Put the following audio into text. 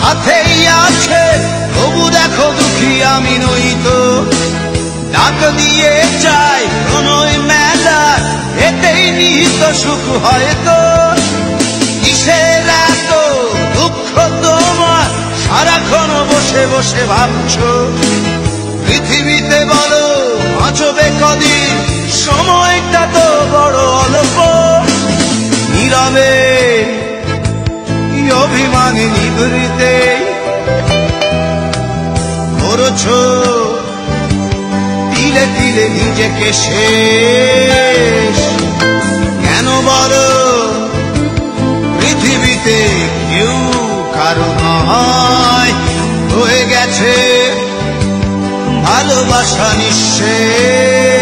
সাথেই আছে, তবু দেখো দুঃখী আমি নই তো। ডাক দিয়ে চাই প্রণয় মেলা, এতেই নিহিত সুখ হয়তো। কিসের এত দুঃখ তোমার, সারাক্ষণ বসে বসে ভাবছো? পৃথিবীতে বলো বাঁচবে কদিন, সময়টা তো বড় অল্প। নীরবে অভিমানী নিভৃতে করছো তিলে তিলে নিজেকে শেষ। কেন বলো পৃথিবীতে কেউ কারো নয়, হয়ে গেছে ভালোবাসা নিঃশেষ।